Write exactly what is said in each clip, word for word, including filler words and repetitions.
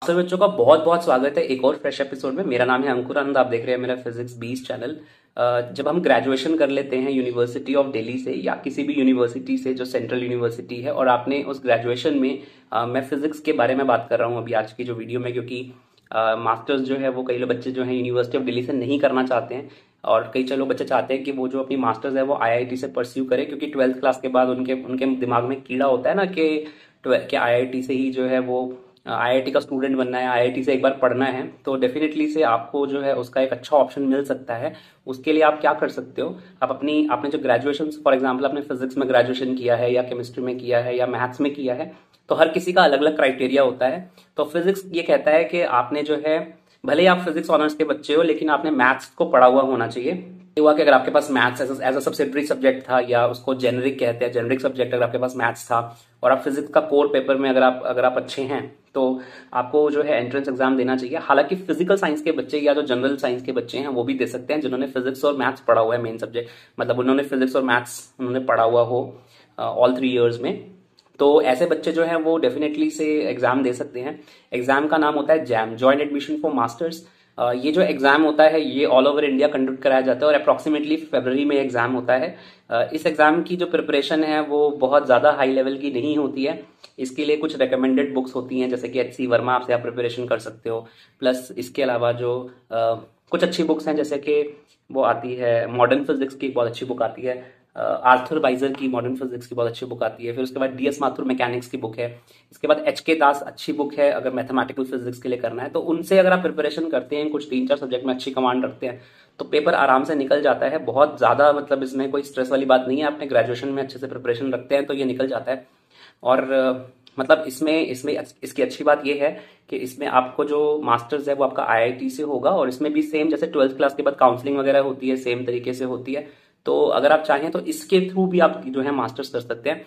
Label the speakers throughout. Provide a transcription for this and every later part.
Speaker 1: सभी बच्चों का बहुत बहुत स्वागत है एक और फ्रेश एपिसोड में। मेरा नाम है अंकुर आनंद, आप देख रहे हैं मेरा फिजिक्स बीस चैनल। जब हम ग्रेजुएशन कर लेते हैं यूनिवर्सिटी ऑफ दिल्ली से या किसी भी यूनिवर्सिटी से जो सेंट्रल यूनिवर्सिटी है, और आपने उस ग्रेजुएशन में आ, मैं फिजिक्स के बारे में बात कर रहा हूँ अभी आज की जो वीडियो में, क्योंकि मास्टर्स जो है वो कई लोग बच्चे जो है यूनिवर्सिटी ऑफ दिल्ली से नहीं करना चाहते हैं, और कई चलो बच्चे चाहते हैं कि वो जो अपनी मास्टर्स है वो आईआईटी से परस्यू करे, क्योंकि ट्वेल्थ क्लास के बाद उनके उनके दिमाग में कीड़ा होता है ना कि कि आईआईटी से ही जो है वो आईआईटी का स्टूडेंट बनना है, आईआईटी से एक बार पढ़ना है। तो डेफिनेटली से आपको जो है उसका एक अच्छा ऑप्शन मिल सकता है। उसके लिए आप क्या कर सकते हो, आप अपनी आपने जो ग्रेजुएशन फॉर एग्जांपल आपने फिजिक्स में ग्रेजुएशन किया है या केमिस्ट्री में किया है या मैथ्स में किया है, तो हर किसी का अलग अलग क्राइटेरिया होता है। तो फिजिक्स ये कहता है कि आपने जो है, भले ही आप फिजिक्स ऑनर्स के बच्चे हो, लेकिन आपने मैथ्स को पढ़ा हुआ होना चाहिए। हुआ कि अगर आपके पास maths as a subsidiary subject था, या उसको जेनरिक कहते हैं, जेनरिक सब्जेक्ट अगर आपके पास मैथ्स था और आप फिजिक्स का कोर पेपर में अगर आप अगर आप अच्छे हैं, तो आपको जो है एंट्रेंस एग्जाम देना चाहिए। हालांकि फिजिकल साइंस के बच्चे या जो जनरल साइंस के बच्चे हैं वो भी दे सकते हैं, जिन्होंने फिजिक्स और मैथ्स पढ़ा हुआ है मेन सब्जेक्ट, मतलब उन्होंने फिजिक्स और मैथ्स उन्होंने पढ़ा हुआ हो ऑल थ्री ईयर्स में। तो ऐसे बच्चे जो हैं वो डेफिनेटली से एग्जाम दे सकते हैं। एग्जाम का नाम होता है JAM, joint admission for masters. ये जो एग्जाम होता है ये ऑल ओवर इंडिया कंडक्ट कराया जाता है और अप्रॉक्सीमेटली फरवरी में एग्जाम होता है। इस एग्जाम की जो प्रिपरेशन है वो बहुत ज्यादा हाई लेवल की नहीं होती है। इसके लिए कुछ रिकमेंडेड बुक्स होती हैं, जैसे कि एच सी वर्मा आपसे आप प्रिपरेशन कर सकते हो। प्लस इसके अलावा जो आ, कुछ अच्छी बुक्स हैं, जैसे कि वो आती है मॉडर्न फिजिक्स की बहुत अच्छी बुक आती है, आर्थर बाइजर की मॉडर्न फिजिक्स की बहुत अच्छी बुक आती है। फिर उसके बाद डीएस माथुर मैकेनिक्स की बुक है। इसके बाद एच के दास अच्छी बुक है अगर मैथमेटिकल फिजिक्स के लिए करना है। तो उनसे अगर आप प्रिपरेशन करते हैं, कुछ तीन चार सब्जेक्ट में अच्छी कमांड रखते हैं, तो पेपर आराम से निकल जाता है। बहुत ज्यादा मतलब इसमें कोई स्ट्रेस वाली बात नहीं है। आपने ग्रेजुएशन में अच्छे से प्रिपरेशन रखते हैं तो ये निकल जाता है। और मतलब इसमें इसमें इसकी अच्छी बात यह है कि इसमें आपको जो मास्टर्स है वो आपका आईआईटी से होगा, और इसमें भी सेम जैसे ट्वेल्थ क्लास के बाद काउंसलिंग वगैरह होती है, सेम तरीके से होती है। तो अगर आप चाहें तो इसके थ्रू भी आप जो है मास्टर्स कर सकते हैं।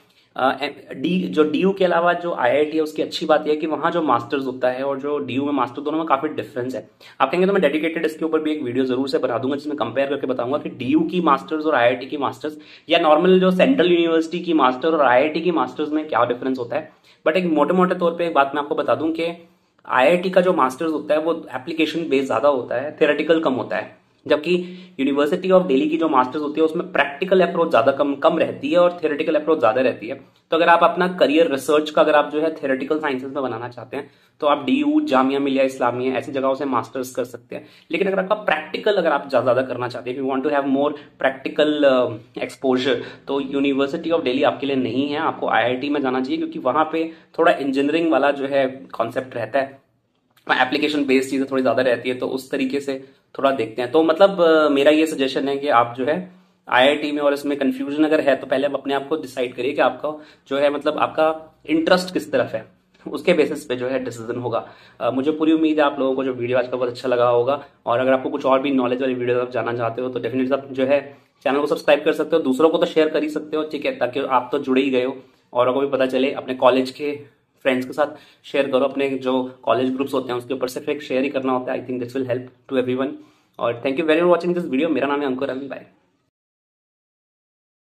Speaker 1: डी जो डीयू के अलावा जो आईआईटी है उसकी अच्छी बात यह है कि वहां जो मास्टर्स होता है और जो डीयू में मास्टर, दोनों में काफी डिफरेंस है। आप कहेंगे तो मैं डेडिकेटेड इसके ऊपर भी एक वीडियो जरूर से बना दूंगा, जिसमें कंपेयर करके बताऊंगा कि डीयू की मास्टर्स और आईआईटी की मास्टर्स या नॉर्मल जो सेंट्रल यूनिवर्सिटी की मास्टर और आईआईटी की मास्टर्स में क्या डिफरेंस होता है। बट एक मोटे मोटे तौर पर एक बात मैं आपको बता दूं कि आईआईटी का जो मास्टर्स होता है वो एप्लीकेशन बेस्ड ज्यादा होता है, थ्योरेटिकल कम होता है। जबकि यूनिवर्सिटी ऑफ दिल्ली की जो मास्टर्स होती है उसमें प्रैक्टिकल अप्रोच ज्यादा कम कम रहती है और थ्योरेटिकल अप्रोच ज्यादा रहती है। तो अगर आप अपना करियर रिसर्च का अगर आप जो है थ्योरेटिकल साइंसेस में बनाना चाहते हैं, तो आप डीयू, जामिया मिलिया इस्लामिया ऐसी जगहों से मास्टर्स कर सकते हैं। लेकिन अगर आपका प्रैक्टिकल अगर आप ज्यादा करना चाहते हैं, you want to have more practical exposure, तो यूनिवर्सिटी ऑफ दिल्ली आपके लिए नहीं है। आपको आईआईटी में जाना चाहिए, क्योंकि वहां पे थोड़ा इंजीनियरिंग वाला जो है कॉन्सेप्ट रहता है, एप्लीकेशन बेस्ड चीजें थोड़ी ज्यादा रहती है, तो उस तरीके से थोड़ा देखते हैं। तो मतलब मेरा ये सजेशन है कि आप जो है आईआईटी में, और इसमें कंफ्यूजन अगर है तो पहले आप अपने आप को डिसाइड करिए कि आपका जो है मतलब आपका इंटरेस्ट किस तरफ है, उसके बेसिस पे जो है डिसीजन होगा। uh, मुझे पूरी उम्मीद है आप लोगों को जो वीडियो आज का बहुत अच्छा लगा होगा, और अगर आपको कुछ और भी नॉलेज वाली वीडियो आप जानना चाहते हो तो डेफिनेटली आप जो है चैनल को सब्सक्राइब कर सकते हो, दूसरों को तो शेयर कर ही सकते हो, ठीक है, ताकि आप तो जुड़े ही गए हो और को भी पता चले। अपने कॉलेज के फ्रेंड्स के साथ शेयर करो, अपने जो कॉलेज ग्रुप्स होते हैं उसके ऊपर सिर्फ एक शेयर ही करना होता है। I think this will help to everyone. और thank you very much watching this video. मेरा नाम है अंकुर, बाय।